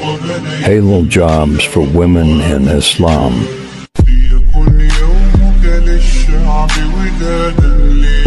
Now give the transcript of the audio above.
halal jobs for women in Islam. ليكن يومك للشعب ودادا